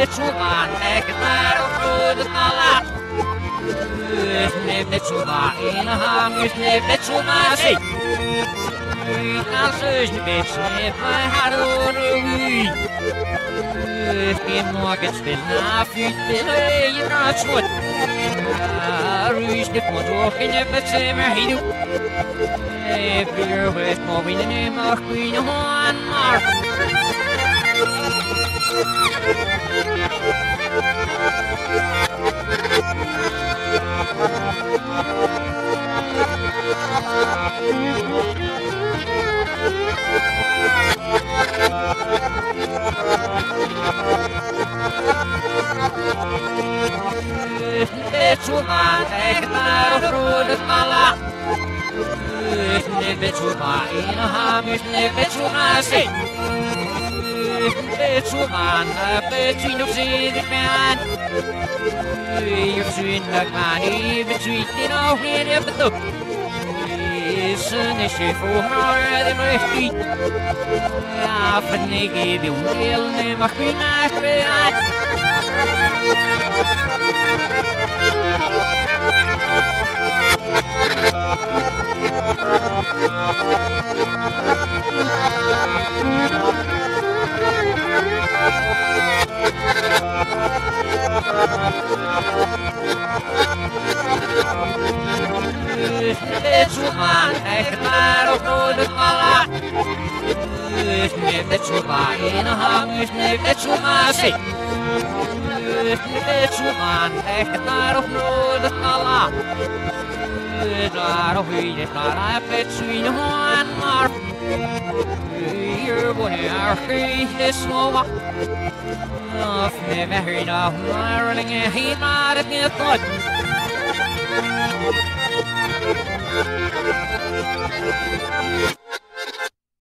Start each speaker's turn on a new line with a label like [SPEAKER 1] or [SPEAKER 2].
[SPEAKER 1] Betsuman, hektar och brödet alla. Betsuma, in a ham, Betsuma, say. Answers the bitch, if I had a week. In markets, been half feet, you're not what. I reached the point of in the same heat. If you're with more in the name of Queen of one mark. Betsuman, hektar och brödet alla. Betsuma, in a ham, Betsuma, say. Betsuman, between of the man. You're between the man, between the no head of the dog. Sun is she for more than my feet. Often they give you real name of Queen Betsuman, hektar och brödet alla. Betsuma, in a ham, Betsuma, say. Betsuman, hektar och brödet alla. Där och höjdet alla Betsuin han mar. You're one of our små. Off never heard of my running a heat, not a good thought.